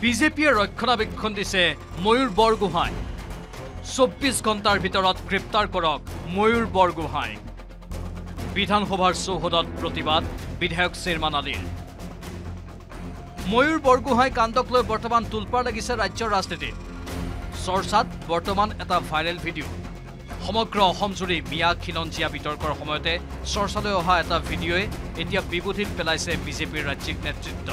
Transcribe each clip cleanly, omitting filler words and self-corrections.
বিজেপিয়ে ৰক্ষণাবেক্ষণ দিছে ময়ূৰ বৰগোহাঁই 24 ঘণ্টাৰ ভিতৰত গ্ৰেপ্তাৰ কৰক ময়ূৰ বৰগোহাঁই বিধানসভাৰ চৌহদত প্ৰতিবাদ বিধায়ক শ্বেৰমান আলীৰ ময়ূৰ বৰগোহাঁই কাণ্ডক লৈ বৰ্তমান তুলপাৰ লাগিছে ৰাজ্যৰ ৰাজনীতিত চৰ্চাত বৰ্তমান এটা ভাইৰেল ভিডিঅ' সমগ্ৰ অসমজুৰি মিয়া খিলঞ্জীয়া বিতৰ্কৰ সময়তে চৰ্চালৈ অহা এটা ভিডিঅ'য়ে এতিয়া বিবোধিত পেলাইছে বিজেপিৰ ৰাজ্যিক নেতৃত্ব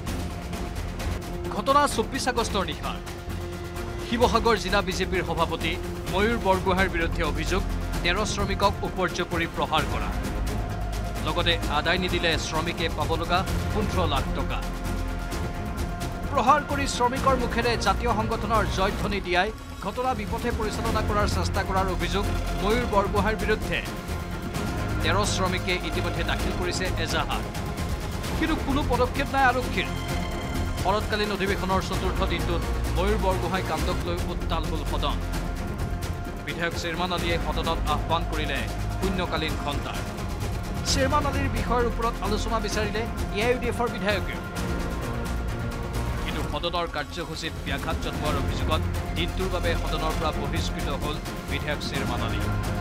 ঘটনা 24 আগষ্টৰ নিশা শিৱসাগৰ জিলা বিজেপিৰ সভাপতি ময়ূৰ বৰগোহাঁইৰ বিৰুদ্ধে অভিযোগ 13 শ্ৰমিকক উপৰ্যপৰি প্ৰহাৰ কৰা লগতে আদায় নিদিলে শ্ৰমিকে পাব লগা 15 লাখ টকা প্ৰহাৰ কৰি শ্ৰমিকৰ মুখেৰে জাতীয় সংগঠনৰ জয়ধ্বনি দিয়াই ঘটনা বিপথে পৰিচালনা কৰাৰ চেষ্টা কৰাৰ অভিযোগ ময়ূৰ বৰগোহাঁইৰ বিৰুদ্ধে 13 শ্ৰমিকে ইতিমধ্যে দাখিল কৰিছে এজাহাৰ কিন্তু কোনো পদক্ষেপ নাই আৰক্ষীৰ শৰৎকালীন অধিৱেশনৰ চতুৰ্থ দিনটোত ময়ূৰ বৰগোহাঁই কাণ্ডক লৈ উত্তাল হ'ল সদন বিধায়ক শ্বেৰমান আলীয়ে সদনত আহ্বান কৰিলে শূন্যকালীন ঘণ্টাৰ শ্বেৰমান আলীৰ বিষয়ৰ ওপৰত আলোচনা বিচাৰিলে এআইইউডিএফৰ বিধায়কে কিন্তু সদনৰ কাৰ্যসূচীত ব্যাঘাত জন্মোৱাৰ অভিযোগত দিনটোৰ বাবে সদনৰ পৰা বহিষ্কৃত হ'ল বিধায়ক শ্বেৰমান আলী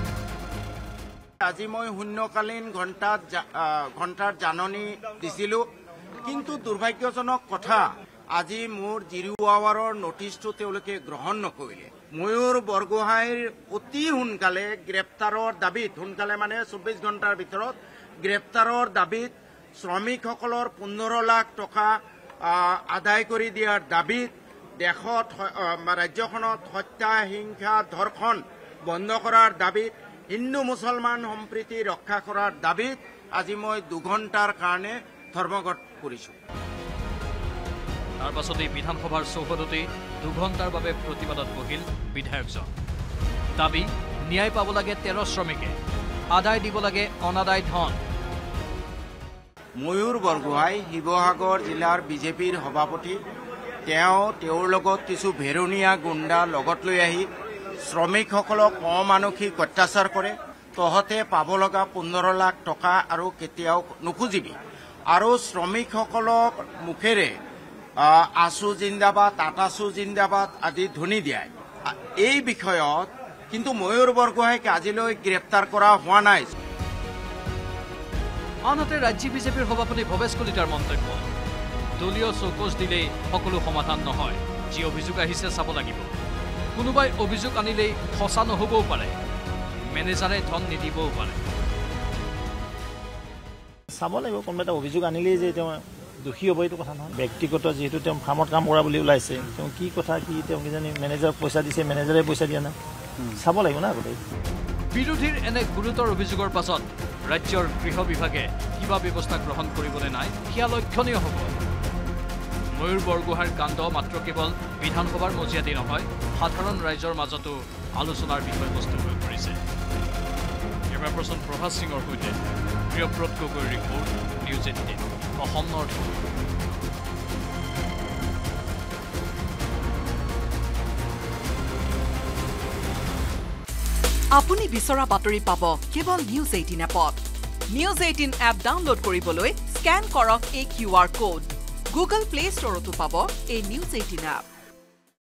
আজি মই শূন্যকালীন ঘণ্টাৰ জাননী দিছিলোঁ কিন্তু দুৰ্ভাগ্যজনক কথা আজি মোৰ 0 আৱাৰৰ নটিছটো তেওঁলোকে গ্ৰহণ নকৰিলে ময়ূৰ বৰগোহাঁইৰ অতি সোনকালে গ্ৰেপ্তাৰৰ দাবীত সোনকালে মানে 24 ঘণ্টাৰ ভিতৰত গ্ৰেপ্তাৰৰ দাবীত শ্ৰমিকসকলৰ 15 লাখ টকা আদায় কৰি দিয়াৰ দাবীত দেশত ৰাজ্যখনত হত্যা হিংসা ধৰ্ষণ বন্ধ কৰাৰ দাবীত হিন্দু মুছলমান সম্প্ৰীতি ৰক্ষা কৰাৰ দাবীত আজি মই 2 ঘণ্টাৰ কাৰণে ধৰ্মঘট কৰিছোঁ তাৰ পাছতেই বিধানসভাৰ চৌহদতে 2 ঘণ্টাৰ বাবে প্ৰতিবাদত বহিল বিধায়কজন দাবী ন্যায় পাব লাগে 13 শ্ৰমিকে আদায় দিব লাগে অনাদায় ধন ময়ূৰ বৰগোহাঁই শিৱসাগৰ জিলাৰ বিজেপিৰ সভাপতি তেওঁৰ লগত কিছু ভেৰণীয়া গুণ্ডা লগত লৈ আহি শ্ৰমিকসকলক অমানসিক অত্যাচাৰ কৰে তহতে পাব লগা 15 লাখ টকা আৰু কেতিয়াও নুখুজিবি আৰু শ্ৰমিকসকলক মুখেৰে আছু জিন্দাবাদ টাটাছু জিন্দাবাদ আদি ধ্বনি দিয়ায় এই বিষয়ত কিন্তু ময়ূৰ বৰগোহাঁইক আজিলৈ গ্ৰেপ্তাৰ কৰা হোৱা নাই আনহাতে ৰাজ্যিক বিজেপিৰ সভাপতি ভৱেশ কলিতাৰ মন্তব্য দলীয় চৌকছ দিলেই সকলো সমাধান নহয় যি অভিযোগ আহিছে চাব লাগিব কোনোবাই অভিযোগ আনিলেই সঁচা নহবও পাৰে মেনেজাৰে ধন নিদিবও পাৰে চাব লাগিব কোনোবা এটা অভিযোগ আনিলেই যে তেওঁ দোষী হ'ব এইটো কথা নহয় ব্যক্তিগত যিহেতু তেওঁ ফাৰ্মত কাম কৰা বুলি ওলাইছে তেওঁ কি কথা কি তেওঁ কিজানি মেনেজাৰ পইচা দিছে মেনেজাৰে পইচা দিয়া নাই চাব লাগিব না গোটেই বিৰোধীৰ এনে গুৰুতৰ অভিযোগৰ পাছত ৰাজ্যৰ গৃহ বিভাগে কিবা ব্যৱস্থা গ্ৰহণ কৰিবলৈ নাই সেয়া লক্ষণীয় হ'ব ময়ূৰ বৰগোহাঁইৰ কাণ্ড মাত্ৰ কেৱল বিধানসভাৰ মজিয়াতে নহয় সাধাৰণ ৰাইজৰ মাজতো আলোচনাৰ বিষয়বস্তু হৈ পৰিছে কেমেৰা পাৰ্চন প্ৰভাত সিঙৰ সৈতে প্ৰিয়ব্ৰত গগৈৰ ৰিপৰ্ট নিউজ 18 অসম নৰ্থ আপুনি বিচৰা বাতৰি পাব কেৱল নিউজ 18 এপত নিউজ 18 এপ ডাউনলোড কৰিবলৈ স্ক্যান কৰক এই QR কোড গুগল প্লে ষ্টৰতো পাব এই নিউজ 18 এপ